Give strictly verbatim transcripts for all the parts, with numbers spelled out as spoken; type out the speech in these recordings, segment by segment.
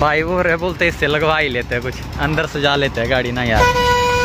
भाई वो रे बोलते इससे लगवा ही लेते हैं, कुछ अंदर सजा लेते हैं गाड़ी ना यार।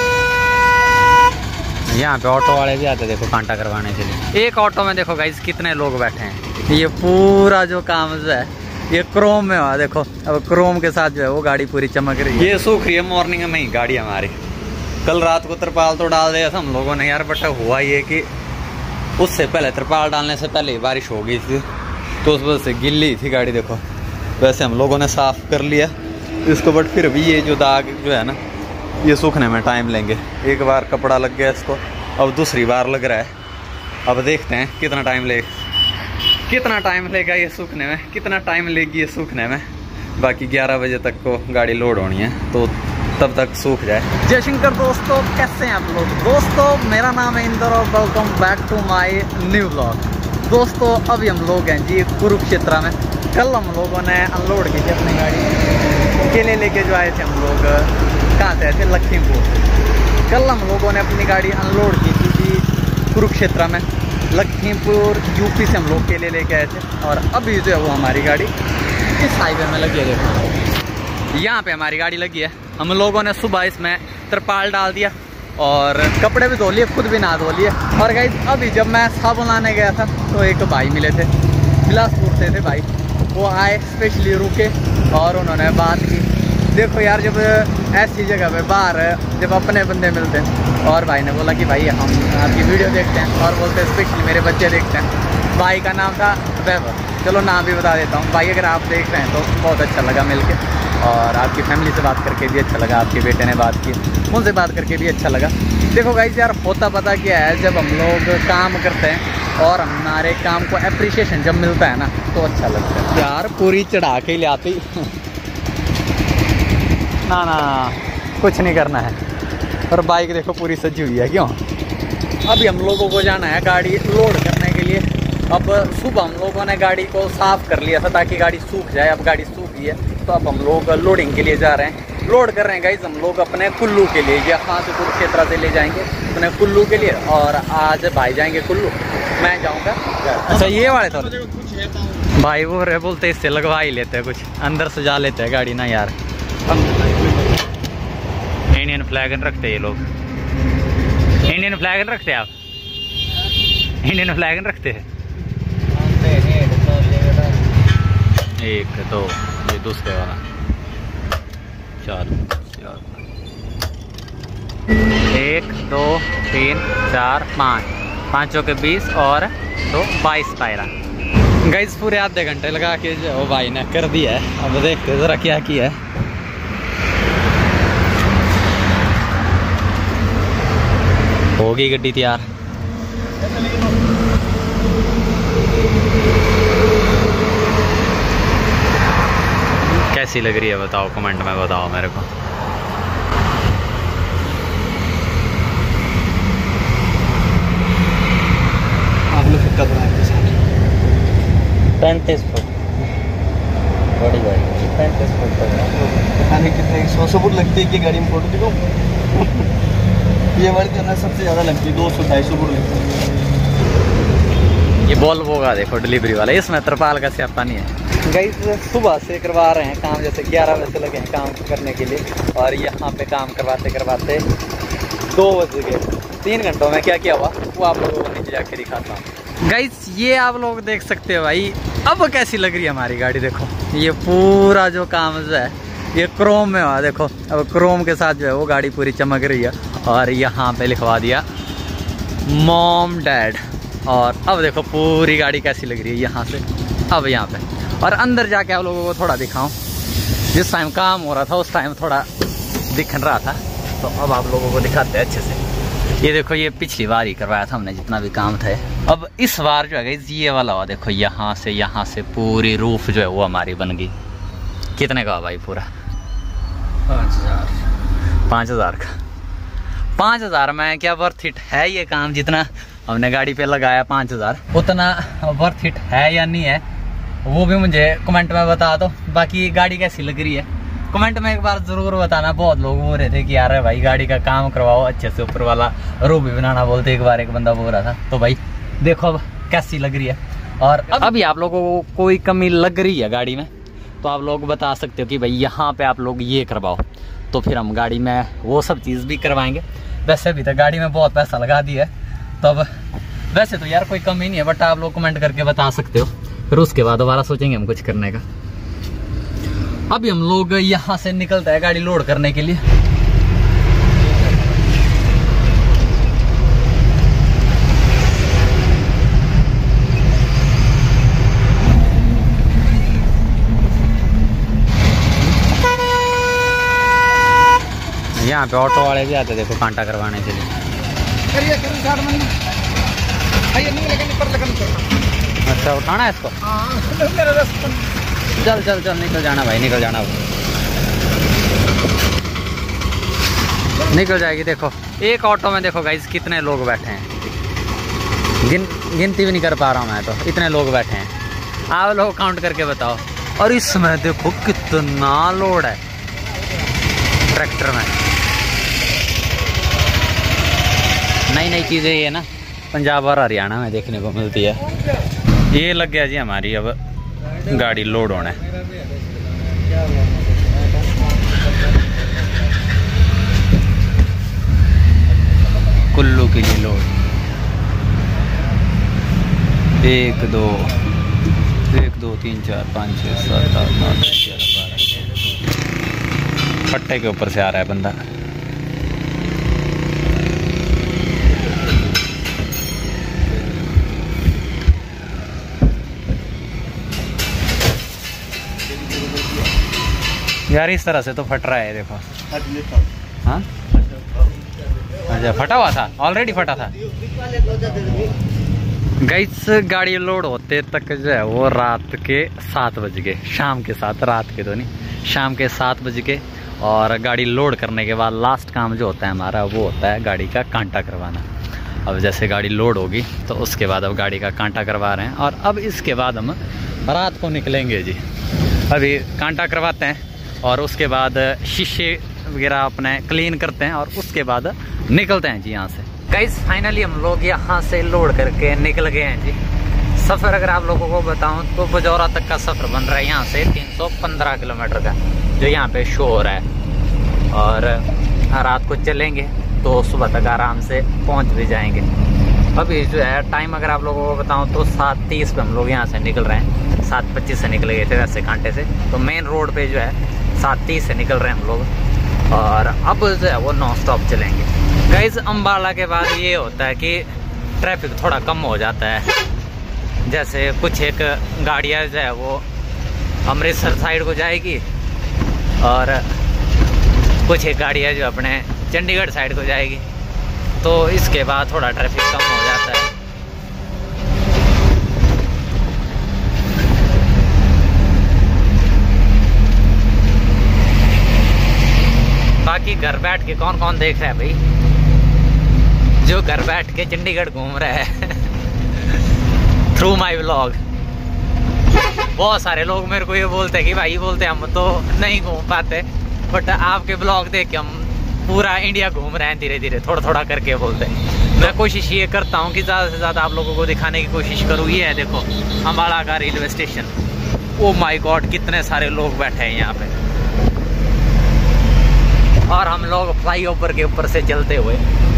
यहाँ पे ऑटो वाले भी आते हैं देखो कांटा करवाने के लिए। एक ऑटो में देखो गाइस कितने लोग बैठे हैं। ये पूरा जो काम जो है ये क्रोम में हुआ देखो। अब क्रोम के साथ जो है वो गाड़ी पूरी चमक रही है। ये सूख रही है मॉर्निंग में ही गाड़ी हमारी। कल रात को तिरपाल तो डाल दिया था हम लोगों ने यार, बट हुआ ये कि उससे पहले तिरपाल डालने से पहले ही बारिश हो गई थी, तो उस वजह से गिल्ली थी गाड़ी देखो। वैसे हम लोगों ने साफ़ कर लिया इसको, बट फिर भी ये जो दाग जो है ना ये सूखने में टाइम लेंगे। एक बार कपड़ा लग गया इसको, अब दूसरी बार लग रहा है। अब देखते हैं कितना टाइम ले कितना टाइम लेगा ये सूखने में, कितना टाइम लेगी ये सूखने में। बाकी ग्यारह बजे तक को गाड़ी लोड होनी है, तो तब तक सूख जाए। जय शंकर दोस्तों, कैसे हैं आप लोग। दोस्तों मेरा नाम है इंदर और welcome back to my new blog. दोस्तों अभी हम लोग हैं जी कुरुक्षेत्र में। कल हम लोगों ने अनलोड की थी अपनी गाड़ी, केले लेके जो आए थे हम लोग। कहाँ से आए थे? लखीमपुर। कल हम लोगों ने अपनी गाड़ी अनलोड की थी जी कुरुक्षेत्र में। लखीमपुर यूपी से हम लोग केले लेके आए थे, और अभी जो है वो हमारी गाड़ी इस हाईवे में लगी है देखो। यहाँ पे हमारी गाड़ी लगी है। हम लोगों ने सुबह इसमें तिरपाल डाल दिया और कपड़े भी धो लिए, खुद भी नहा धो लिए। और गाइस अभी जब मैं साबुन लाने गया था तो एक भाई मिले थे, बिलासपुर से थे भाई। वो आए स्पेशली रुके और उन्होंने बात की। देखो यार जब ऐसी जगह पे बाहर जब अपने बंदे मिलते हैं, और भाई ने बोला कि भाई हम आपकी वीडियो देखते हैं, और बोलते हैं स्पेशली मेरे बच्चे देखते हैं। भाई का नाम था वैभव, चलो नाम भी बता देता हूँ। भाई अगर आप देख रहे हैं तो बहुत अच्छा लगा मिलके, और आपकी फैमिली से बात करके भी अच्छा लगा। आपके बेटे ने बात की, उनसे बात करके भी अच्छा लगा। देखो गाइस यार होता पता क्या है, जब हम लोग काम करते हैं और हमारे काम को अप्रिशिएशन जब मिलता है ना तो अच्छा लगता है यार। पूरी चढ़ा के ले आती ना ना कुछ नहीं करना है। और बाइक देखो पूरी सजी हुई है। क्यों? अभी हम लोगों को जाना है गाड़ी लोड करने के लिए। अब सुबह हम लोगों ने गाड़ी को साफ़ कर लिया था ताकि गाड़ी सूख जाए। अब गाड़ी सूख गई है तो अब हम लोग लोडिंग के लिए जा रहे हैं। लोड कर रहे हैं गाइस हम लोग अपने कुल्लू के लिए। यहाँ से कुरुक्षेत्र से ले जाएंगे अपने कुल्लू के लिए, और आज भाई जाएंगे कुल्लू, मैं जाऊँगा। अच्छा ये वाले तो भाई वो रे बोलते इससे लगवा ही लेते हैं, कुछ अंदर सजा लेते हैं गाड़ी ना यार। इंडियन फ्लैग रखते हैं ये लोग। इंडियन फ्लैग रखते हैं आप? इंडियन फ्लैग रखते हैं। एक दो ये दूसरे वाला चार चार एक दो तीन चार पाँच पाँचों के बीस और दो बाईस पायरा। गाइस पूरे आधे घंटे लगा के जो भाई ने कर दिया है। अब देखते जरा क्या किया है। होगी गड्डी तैयार। कैसी लग रही है बताओ, कमेंट में बताओ मेरे को। पैंतीस फुट बड़ी गाड़ी, पैंतीस फुट पता नहीं कितने सौ सौ फुट लगती है कि गाड़ी में। फोटो दिखाओ ये हमारी जो है सबसे ज़्यादा लगती है, दो सौ ढाई सौ फुट लगती है। ये वोल्वो का देखो डिलीवरी वाला, इसमें तिरपाल का स्यापा नहीं है। गाइस सुबह से करवा रहे हैं काम, जैसे ग्यारह बजे से लगे हैं काम करने के लिए, और यहाँ पे काम करवाते करवाते दो बज गए। तीन घंटों में क्या क्या हुआ वो आप लोगों को नीचे जाके दिखाता हूँ। गाइस ये आप लोग देख सकते हो भाई, अब कैसी लग रही है हमारी गाड़ी। देखो ये पूरा जो काम जो है ये क्रोम में हुआ देखो। अब क्रोम के साथ जो है वो गाड़ी पूरी चमक रही है, और यहाँ पे लिखवा दिया मॉम डैड। और अब देखो पूरी गाड़ी कैसी लग रही है यहाँ से। अब यहाँ पे और अंदर जाके आप लोगों को थोड़ा दिखाऊं। जिस टाइम काम हो रहा था उस टाइम थोड़ा दिख रहा था, तो अब आप लोगों को दिखाते हैं अच्छे से। ये देखो ये पिछली बार ही करवाया था हमने जितना भी काम था। अब इस बार जो है ये वाला हुआ देखो, यहाँ से यहाँ से पूरी रूफ जो है वो हमारी बन गई। कितने का भाई? पूरा पाँच हजार पाँच हजार का। पाँच हजार में क्या वर्थ इट है ये काम? जितना हमने गाड़ी पे लगाया पाँच हजार उतना वर्थ इट है या नहीं है वो भी मुझे कमेंट में बता दो। बाकी गाड़ी कैसी लग रही है कमेंट में एक बार जरूर बताना। बहुत लोग बोल रहे थे कि यार भाई गाड़ी का काम करवाओ अच्छे से, ऊपर वाला रूफ भी बनाना बोलते। एक बार एक बंदा बोल रहा था। तो भाई देखो अब कैसी लग रही है। और अभी आप लोगों को कोई कमी लग रही है गाड़ी में तो आप लोग बता सकते हो कि भाई यहाँ पे आप लोग ये करवाओ, तो फिर हम गाड़ी में वो सब चीज़ भी करवाएंगे। वैसे भी तो गाड़ी में बहुत पैसा लगा दिया है, तो अब वैसे तो यार कोई कमी नहीं है, बट आप लोग कमेंट करके बता सकते हो, फिर उसके बाद दोबारा सोचेंगे हम कुछ करने का। अभी हम लोग यहाँ से निकलते हैं गाड़ी लोड करने के लिए। यहाँ पे ऑटो वाले भी आते देखो कांटा करवाने के लिए। अच्छा उठाना है इसको, चल चल चल निकल जाना भाई, निकल जाना भाई। निकल जाएगी। देखो एक ऑटो में देखो गाइस कितने लोग बैठे हैं, गिन गिनती भी नहीं कर पा रहा हूँ मैं, तो इतने लोग बैठे हैं। आप लोग काउंट करके बताओ। और इसमें देखो कितना लोड है ट्रैक्टर में। नई नई चीज़ें ये ना पंजाब और हरियाणा में देखने को मिलती है। ये लग गया जी हमारी अब गाड़ी लोड होने। कुल्लू के लिए लोड, एक दो एक दो तीन चार पाँच छः सात आठ नौ दस ग्यारह बारह। पट्टे के ऊपर से आ रहा है बंदा। यार इस तरह से तो फट रहा है देखो। हाँ अच्छा फटा हुआ था, ऑलरेडी फटा था। गाइस गाड़ी लोड होते तक जो है वो रात के सात बज गए, शाम के सात, रात के तो नहीं, शाम के सात बज के। और गाड़ी लोड करने के बाद लास्ट काम जो होता है हमारा वो होता है गाड़ी का कांटा करवाना। अब जैसे गाड़ी लोड होगी तो उसके बाद अब गाड़ी का कांटा करवा रहे हैं, और अब इसके बाद हम रात को निकलेंगे जी। अभी कांटा करवाते हैं और उसके बाद शीशे वगैरह अपने क्लीन करते हैं और उसके बाद निकलते हैं जी यहाँ से। गाइस फाइनली हम लोग यहाँ से लोड करके निकल गए हैं जी। सफ़र अगर आप लोगों को बताऊँ तो बजौरा तक का सफ़र बन रहा है यहाँ से तीन सौ पंद्रह किलोमीटर का, जो यहाँ पे शो हो रहा है। और रात को चलेंगे तो सुबह तक आराम से पहुँच भी जाएंगे। अभी जो है टाइम अगर आप लोगों को बताऊँ तो सात तीस पे हम लोग यहाँ से निकल रहे हैं। सात पच्चीस से निकल गए थे वैसे कांटे से, तो मेन रोड पे जो है सात तीस से निकल रहे हैं हम लोग। और अब जो है वो नॉन स्टॉप चलेंगे। गाइस अम्बाला के बाद ये होता है कि ट्रैफिक थोड़ा कम हो जाता है। जैसे कुछ एक गाड़ियाँ जो है वो अमृतसर साइड को जाएगी और कुछ एक गाड़ियाँ जो अपने चंडीगढ़ साइड को जाएगी, तो इसके बाद थोड़ा ट्रैफिक कम हो जाता है। बाकी घर बैठ के कौन कौन देख रहा है भाई? जो घर बैठ के चंडीगढ़ घूम रहा है थ्रू माई व्लॉग। बहुत सारे लोग मेरे को ये बोलते हैं कि भाई बोलते हम तो नहीं घूम पाते, बट आपके ब्लॉग देख के हम पूरा इंडिया घूम रहे हैं धीरे धीरे, थोड़ा थोड़ा करके बोलते हैं। मैं कोशिश ये करता हूँ कि ज़्यादा से ज़्यादा आप लोगों को दिखाने की कोशिश करूँ। ये है देखो अम्बाला का railway station. Oh my god कितने सारे लोग बैठे हैं यहाँ पे, और हम लोग फ्लाईओवर के ऊपर से चलते हुए।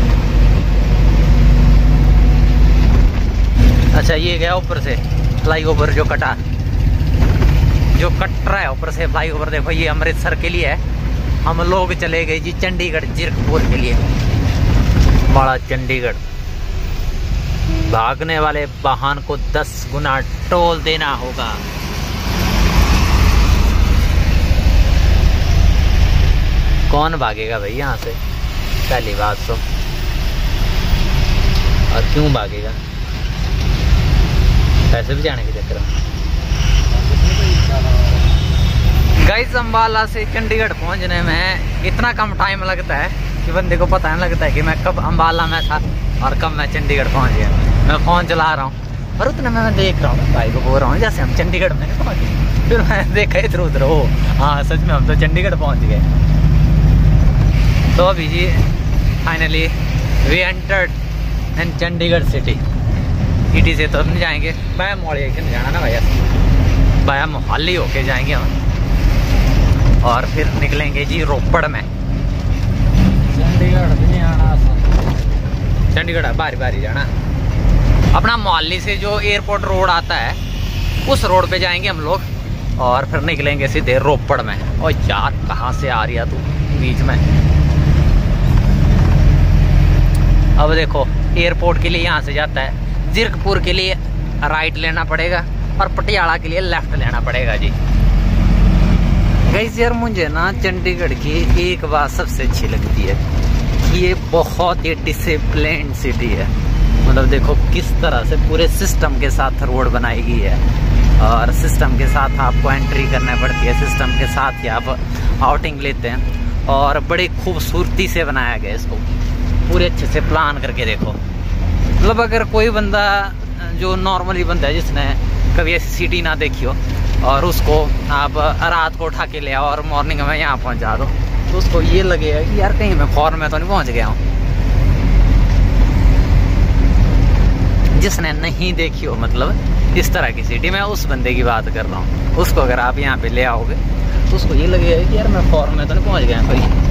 अच्छा ये गया ऊपर से फ्लाईओवर जो कटा, जो कट रहा है ऊपर से फ्लाईओवर। देखो ये अमृतसर के लिए है, हम लोग चले गए जी चंडीगढ़ जीरकपुर के लिए। बड़ा चंडीगढ़। भागने वाले वाहन को दस गुना टोल देना होगा। कौन भागेगा भाई यहाँ से, पहली बात तो। और क्यों भागेगा? पैसे भी जाने के चक्कर में। गाइस अम्बाला से चंडीगढ़ पहुँचने में इतना कम टाइम लगता है कि बंदे को पता नहीं लगता है कि मैं कब अम्बाला में था और कब मैं चंडीगढ़ पहुँच गया। मैं फ़ोन चला रहा हूँ और उतने में मैं देख रहा हूँ, भाई को बोल रहा हूँ जैसे हम चंडीगढ़ में पहुँच गए। फिर मैं देखा इधर उधर, हो हाँ सच में हम तो चंडीगढ़ पहुँच गए। तो अभी जी finally we entered in Chandigarh city. City से तो हम नहीं जाएंगे, बाया मोहाली से नहीं जाना ना भैया, बाया मोहाली होके जाएंगे हम। और फिर निकलेंगे जी रोपड़ में। चंडीगढ़ भी नहीं आना, चंडीगढ़ बारी बारी जाना। अपना मोहाली से जो एयरपोर्ट रोड आता है उस रोड पे जाएंगे हम लोग और फिर निकलेंगे सीधे रोपड़ में। और यार कहाँ से आ रही है तू बीच में। अब देखो एयरपोर्ट के लिए यहाँ से जाता है, जीरकपुर के लिए राइट लेना पड़ेगा और पटियाला के लिए लेफ्ट लेना पड़ेगा जी। गाइस यार मुझे ना चंडीगढ़ की एक बात सबसे अच्छी लगती है कि ये बहुत ही डिसिप्लिन्ड सिटी है। मतलब देखो किस तरह से पूरे सिस्टम के साथ रोड बनाई गई है और सिस्टम के साथ आपको एंट्री करना पड़ती है, सिस्टम के साथ ही आप आउटिंग लेते हैं और बड़ी खूबसूरती से बनाया गया इसको, पूरे अच्छे से प्लान करके। देखो मतलब अगर कोई बंदा जो नॉर्मली बंदा है जिसने कभी ऐसी सिटी ना देखी हो और उसको आप रात को उठा के ले आओ और मॉर्निंग में यहाँ पहुँचा दो तो उसको ये लगेगा कि यार कहीं मैं फॉर में तो नहीं पहुँच गया हूँ। जिसने नहीं देखी हो मतलब इस तरह की सिटी, मैं उस बंदे की बात कर रहा हूँ, उसको अगर आप यहाँ पे ले आओगे तो उसको ये लगेगा कि यार मैं फॉर में तो नहीं पहुँच गया कोई।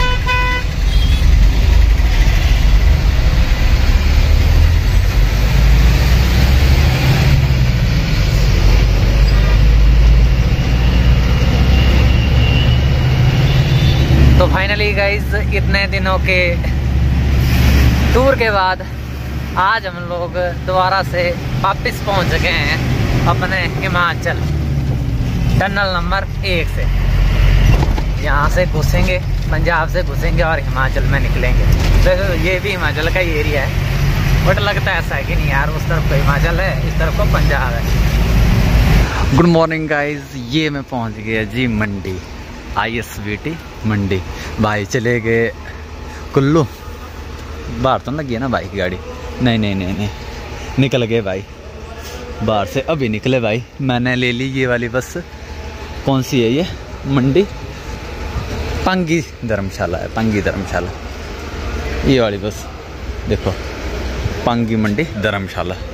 तो फाइनली गाइज इतने दिनों के टूर के बाद आज हम लोग दोबारा से वापस पहुंच गए हैं अपने हिमाचल टनल नंबर एक से। यहाँ से घुसेंगे, पंजाब से घुसेंगे और हिमाचल में निकलेंगे। तो ये भी हिमाचल का ही एरिया है बट लगता है ऐसा है कि नहीं यार, उस तरफ को हिमाचल है इस तरफ को पंजाब है। गुड मॉर्निंग गाइज, ये मैं पहुँच गया जी Mandi, I S B T Mandi. भाई चले गए कुल्लू, बाहर तो लगी है ना भाई की गाड़ी? नहीं नहीं नहीं नहीं निकल गए भाई बाहर से, अभी निकले भाई। मैंने ले ली ये वाली बस, कौन सी है ये? मंडी पांगी धर्मशाला है, पांगी धर्मशाला ये वाली बस देखो, पांगी मंडी धर्मशाला।